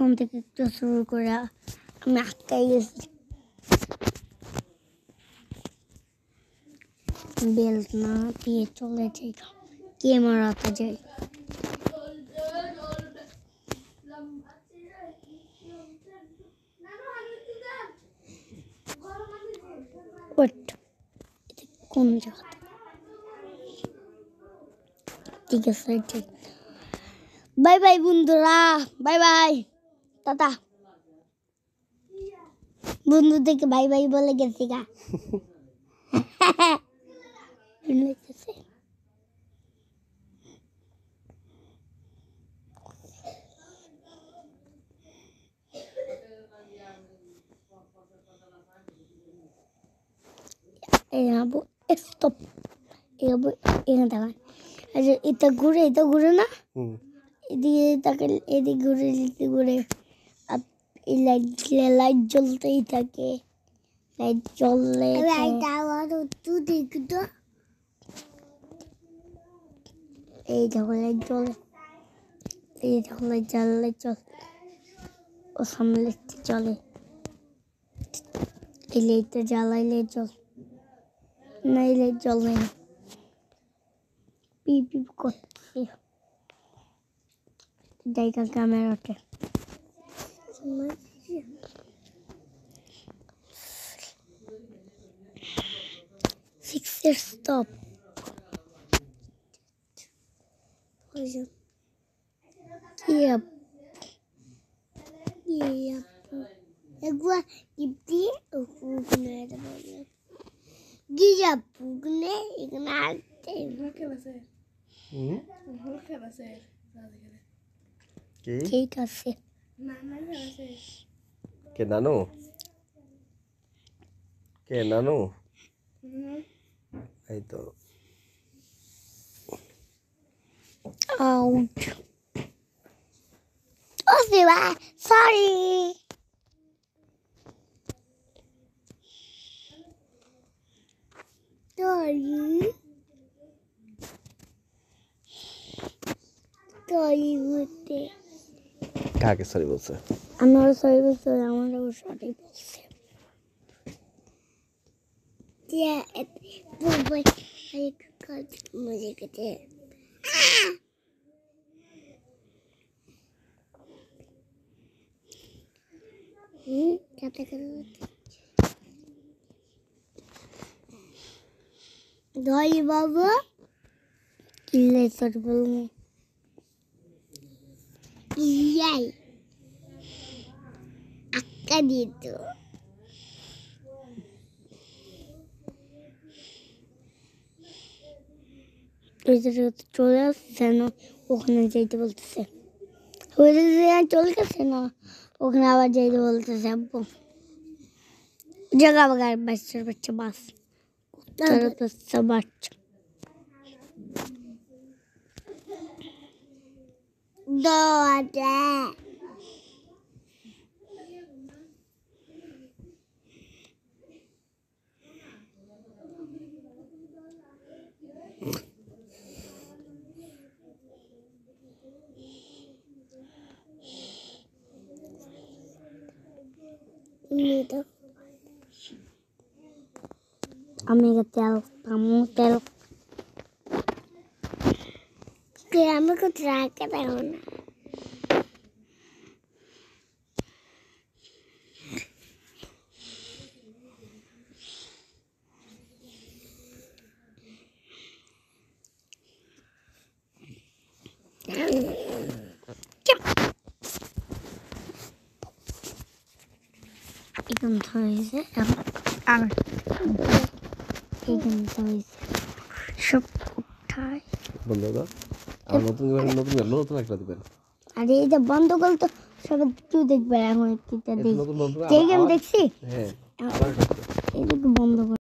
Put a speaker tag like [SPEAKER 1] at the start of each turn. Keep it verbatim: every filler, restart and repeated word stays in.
[SPEAKER 1] প্রথম থেকে একটু শুরু করে আমি আটকাই গেছি। বেল্ট না দিয়ে চলে যাই, কে মারাতে যাই। কোন জায়গা? ঠিক আছে, ঠিক। বাই বাই বন্ধুরা, বাই বাই, টাটা। বন্ধু থেকে বাই বাই বলে গেছি গা। স্টপ, এখানে থাকা। আচ্ছা, এটা ঘুরে, এটা ঘুরে না, এদিকে তাকে, এদিকে ঘুরে, এদিকে ঘুরে। এই লাইট দিলে লাইট জ্বলতেই থাকে, লাইট জ্বললে এই দেখো লাইট জ্বলে, এই দেখো লাইট জ্বললে চল, ও সামনে চলে। এই লাইটটা জ্বালাইলে চল, না এই লাইট জ্বলে না, পিপ পিপ করছে। জায়গা ক্যামেরাতে স্টপ। কি আপ কি আপ এগুলা টিপটি ওখানে বলে গিয়া পুগনে এখানে আতে ওকে বসে হুম ওকে বসে কি ঠিক আছে না না বসে কে নানু কে নানু হুম এই তো out. Oh, Siva, sorry. Sorry. Sorry বলতে কাকে সরি বলছে? আমার সরি বলছে, আমারও সরি বলছে। Yeah, boy, I got music there. Hmm, kata kata. Doi baba, kille sorbulmu. Iyai, akka dito. ওইটা চলে আসছে না, ওখানে যাইতে বলতেছে। ওইটা চলে গেছে না, ওখানে আবার যাইতে বলতেছে। আব্বু জায়গা বাগার বাচ্চার বাচ্চা বাস বাচ্চা বাচ্চা দোয়াটা আমি তেল কামু তেল আমি কোথায় রাখতে পারবো না। এখান হয়েছে আর এখান হয়েছে সব উঠায় বন্ধ কর। আর নতুন নতুন নতুন একটা দিবেন। আরে এটা বন্ধ করলে তো সবাই কেউ দেখবে। এখন এটা দেখি, যে গেম দেখছি, হ্যাঁ, এটা বন্ধ কর।